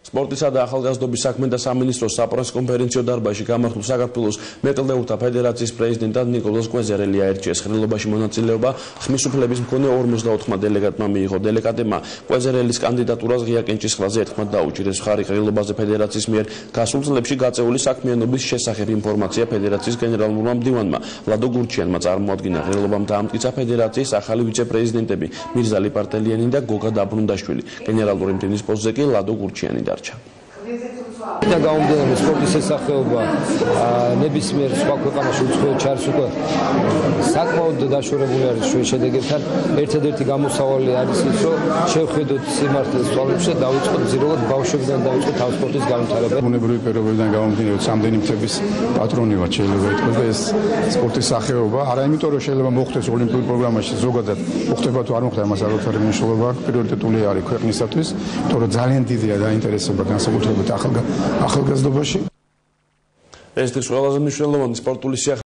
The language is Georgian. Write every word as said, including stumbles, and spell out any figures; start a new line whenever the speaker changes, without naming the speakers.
სპორტისა და ახალგაზრდობის საქმეთა სამინისტროს საპრესკონფერენციო დარბაზში გამართულ საქართველოს მეტყლეულთა ფედერაციის პრეზიდენტად ნიკოლოზ კვეზერელი აირჩიეს. ხელოვნებაში მონაწილეობა ხმის უფლების მქონე ორმოცდაოთხმა დელეგატმა მიიღო. დელეგატებმა კვეზერელის კანდიდატურას ღია კენჭისყრაზე ერთხმად დაუჭირეს. მხარი ხელოვნებაზე ფედერაციის მიერ გასულ წლებში გაწეული საქმიანობის შესახებ ინფორმაცია ფედერაციის გენერალურმა მდივანმა ლადო გურჩიანმა წარმოადგინა. ხელოვნებამ დაამტკიცა ფედერაციის ახალი ვიცე-პრეზიდენტები მირზა ლიპარტელიანი და გოგა დაბრუნდაშვილი. გენერალური მდივნის პოსტზე კი ლადო გურჩიანი დარჩა.
და გამომდინარე სპორტის შესახება ნებისმიერ სხვა ქვეყანაში უცხოელ ჩარს უკვე საკმაოდ დაშორებული არის შედეგებთან. ერთადერთი გამოსავალი არის ის, რომ შევხედოთ სიმართლეს თვალებში და დავიწყოთ ზირულად ბავშვებიდან დავიწყოთ თავ სპორტის განვითარება.
ბუნებრივი პირობებიდან გამომდინარე სამდენი მთების პატრონი ვარ, შეიძლება ითქვას და ეს სპორტის სახეობა არა იმიტომ რომ შეიძლება მოხდეს ოლიმპიურ პროგრამაში ზოგადად მოხდება თუ არ მოხდება მას არაერთი მნიშვნელობა აქვს. პრიორიტეტული არის ქვეყნისათვის, იმიტომ რომ ძალიან დიდია დაინტერესება განსაკუთრებით ახალგაზრდობაში.
ეს ის ყველაზე მნიშვნელოვანი სპორტული